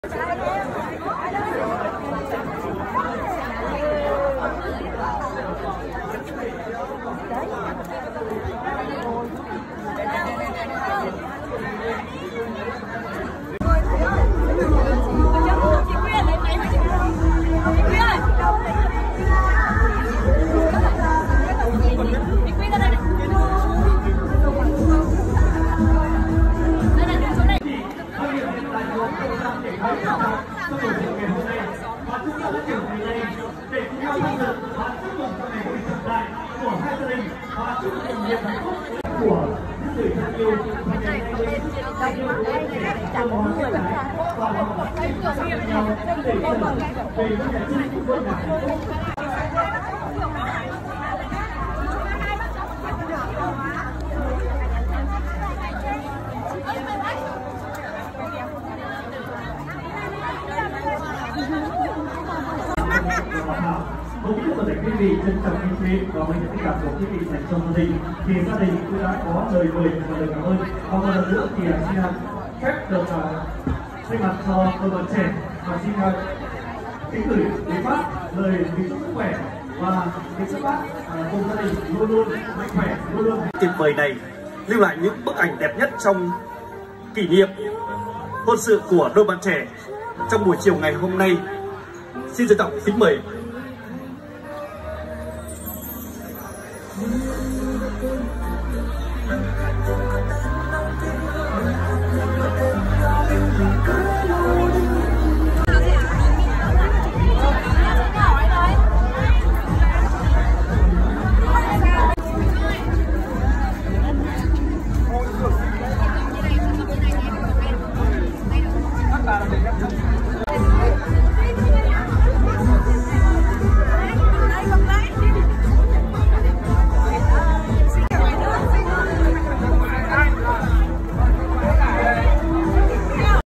Tôi nghĩ là quý vị trân trọng như thế và với những cảm xúc quý vị dành cho gia đình thì gia đình cũng đã có lời mời và lời cảm ơn. Và một lần nữa thì xin phép được thay mặt cho đôi bạn trẻ và xin kính gửi đến bác lời kính chúc sức khỏe và kính chúc bác cùng gia đình luôn luôn mạnh khỏe, luôn luôn tuyệt vời này lưu lại những bức ảnh đẹp nhất trong kỷ niệm hôn sự của đôi bạn trẻ trong buổi chiều ngày hôm nay. Xin trân trọng kính mời